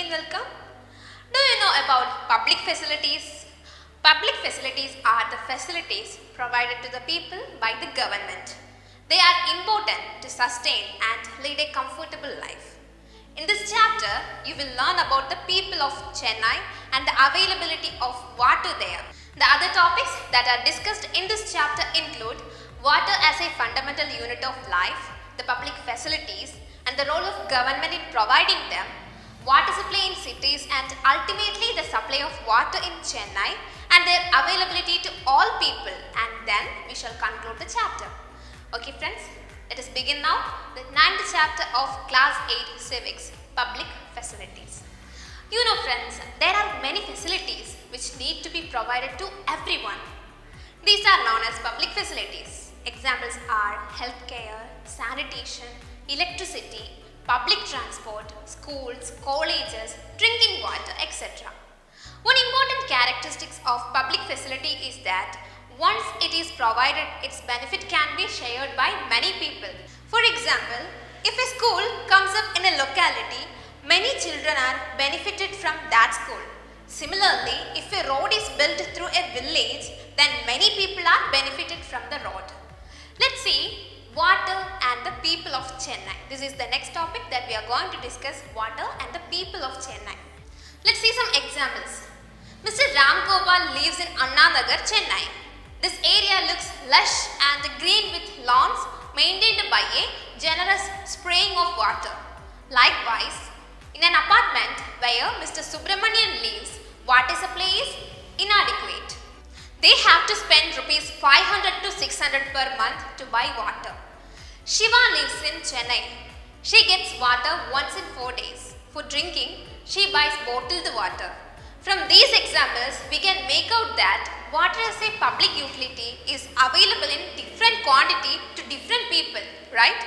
and welcome. Do you know about public facilities? Public facilities are the facilities provided to the people by the government. They are important to sustain and lead a comfortable life. In this chapter, you will learn about the people of Chennai and the availability of water there. The other topics that are discussed in this chapter include water as a fundamental unit of life, the public facilities and the role of government in providing them, water supply in cities and ultimately the supply of water in Chennai and their availability to all people, and then we shall conclude the chapter. Okay friends, let us begin now the 9th chapter of class 8 Civics, Public Facilities. You know friends, there are many facilities which need to be provided to everyone. These are known as public facilities. Examples are healthcare, sanitation, electricity, public transport, schools, colleges, drinking water, etc. One important characteristic of public facility is that once it is provided, its benefit can be shared by many people. For example, if a school comes up in a locality, many children are benefited from that school. Similarly, if a road is built through a village, then many people are benefited from the road. Let's see water and the people of Chennai. This is the next topic that we are going to discuss, water and the people of Chennai. Let's see some examples. Mr. Ram Gopal lives in Anna Nagar, Chennai. This area looks lush and green with lawns maintained by a generous spraying of water. Likewise, in an apartment where Mr. Subramanian lives, water supply is inadequate. They have to spend rupees 500 to 600 per month to buy water. Shiva lives in Chennai. She gets water once in 4 days. For drinking, she buys bottled water. From these examples, we can make out that water as a public utility is available in different quantity to different people, right?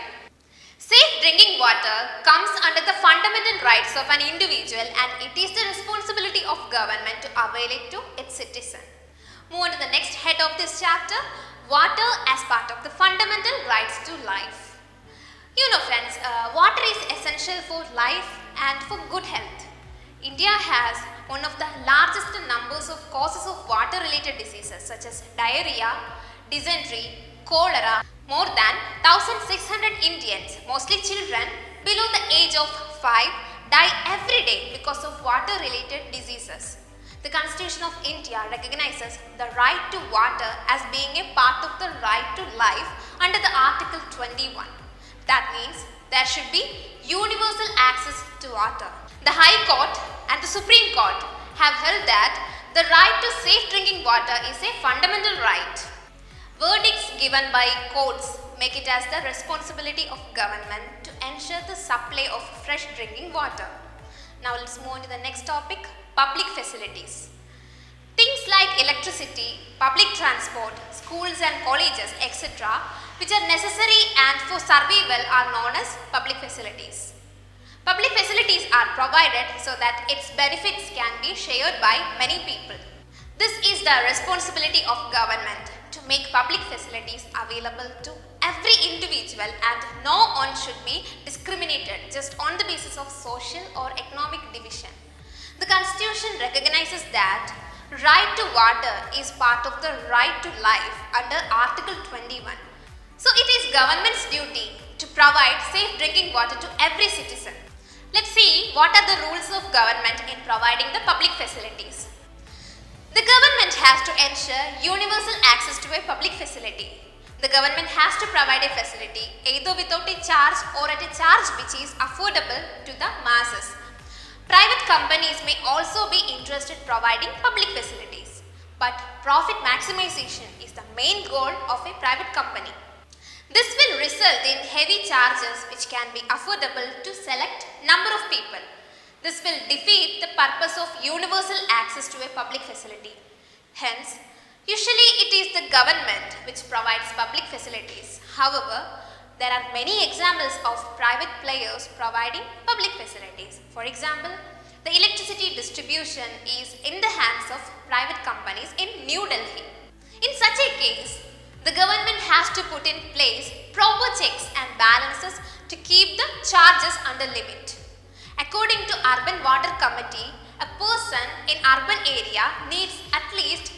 Safe drinking water comes under the fundamental rights of an individual and it is the responsibility of government to avail it to its citizen. Move on to the next head of this chapter, water as part of the fundamental rights to life. You know friends, water is essential for life and for good health. India has one of the largest numbers of causes of water related diseases such as diarrhea, dysentery, cholera. More than 1,600 Indians, mostly children below the age of 5, die every day because of water related diseases. The Constitution of India recognizes the right to water as being a part of the right to life under the Article 21. That means there should be universal access to water. The High Court and the Supreme Court have held that the right to safe drinking water is a fundamental right. Verdicts given by courts make it as the responsibility of government to ensure the supply of fresh drinking water. Now let's move on to the next topic, public facilities. Things like electricity, public transport, schools and colleges, etc., which are necessary and for survival are known as public facilities. Public facilities are provided so that its benefits can be shared by many people. This is the responsibility of government to make public facilities available to every individual and no one should be discriminated just on the basis of social or economic division. The Constitution recognizes that right to water is part of the right to life under Article 21. So it is government's duty to provide safe drinking water to every citizen. Let's see what are the rules of government in providing the public facilities. The government has to ensure universal access to a public facility. The government has to provide a facility either without a charge or at a charge which is affordable to the masses. Private companies may also be interested in providing public facilities, but profit maximization is the main goal of a private company. This will result in heavy charges which can be affordable to select number of people. This will defeat the purpose of universal access to a public facility. Hence, usually it is the government which provides public facilities. However, there are many examples of private players providing public facilities. For example, the electricity distribution is in the hands of private companies in New Delhi. In such a case, the government has to put in place proper checks and balances to keep the charges under limit. According to Urban Water Committee, a person in urban area needs at least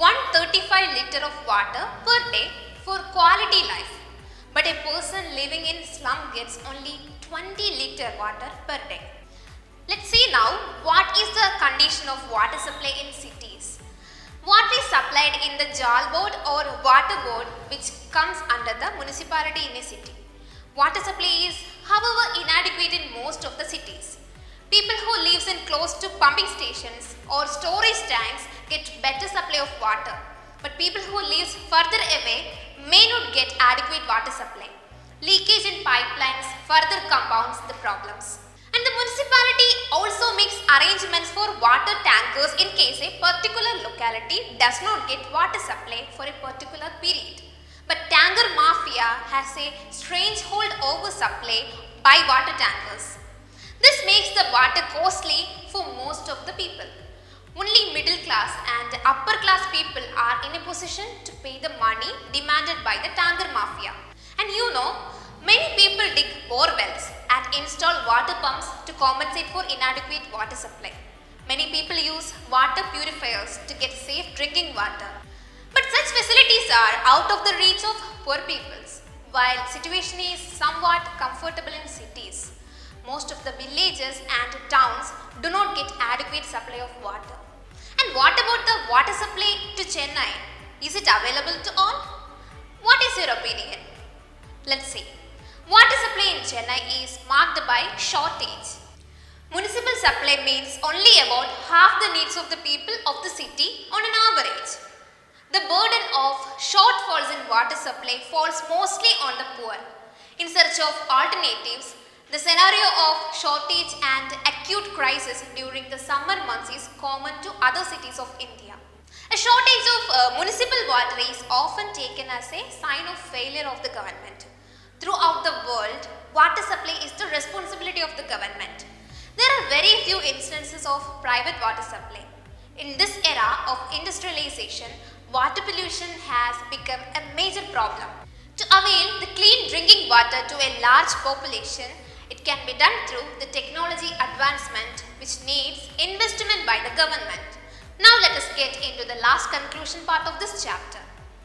135 liter of water per day for quality life. But a person living in slum gets only 20 liter water per day. Let's see now what is the condition of water supply in cities. Water is supplied in the Jal board or water board, which comes under the municipality in a city. Water supply is however inadequate in most of the cities. People who live in close to pumping stations or storage tanks get better supply of water, but people who live further away may not get adequate water supply. Leakage in pipelines further compounds the problems. And the municipality also makes arrangements for water tankers in case a particular locality does not get water supply for a particular period. But tanker mafia has a strange hold over supply by water tankers. This makes the water costly for most of the people. Only middle class and upper class people are in a position to pay the money demanded by the tanker mafia. And you know, many people dig bore wells and install water pumps to compensate for inadequate water supply. Many people use water purifiers to get safe drinking water. But such facilities are out of the reach of poor peoples. While situation is somewhat comfortable in cities, most of the villages and towns do not get adequate supply of water. And what about the water supply to Chennai? Is it available to all? What is your opinion? Let's see. Water supply in Chennai is marked by shortage. Municipal supply meets only about half the needs of the people of the city on an average. The burden of shortfalls in water supply falls mostly on the poor. In search of alternatives, the scenario of shortage and acute crisis during the summer months is common to other cities of India. A shortage of municipal water is often taken as a sign of failure of the government. Throughout the world, water supply is the responsibility of the government. There are very few instances of private water supply. In this era of industrialization, water pollution has become a major problem. To avail the clean drinking water to a large population, it can be done through the technology advancement which needs investment by the government. Now let us get into the last conclusion part of this chapter.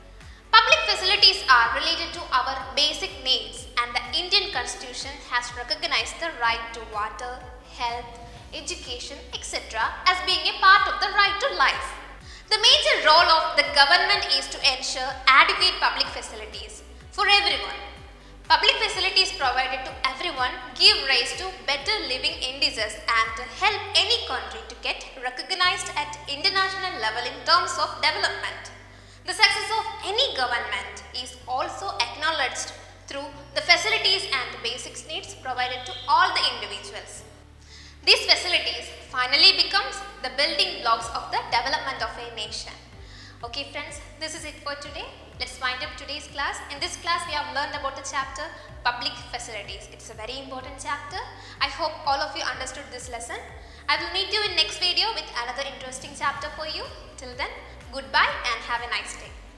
Public facilities are related to our basic needs, and the Indian Constitution has recognized the right to water, health, education, etc. as being a part of the right to life. The major role of the government is to ensure adequate public facilities for everyone. Public facilities provided to everyone give rise to better living indices and help any country to get recognized at international level in terms of development. The success of any government is also acknowledged through the facilities and basic needs provided to all the individuals. These facilities finally becomes the building blocks of the development of a nation. Okay friends, this is it for today. Let's wind up today's class. In this class we have learned about the chapter Public Facilities. It's a very important chapter. I hope all of you understood this lesson. I will meet you in next video with another interesting chapter for you. Till then, goodbye and have a nice day.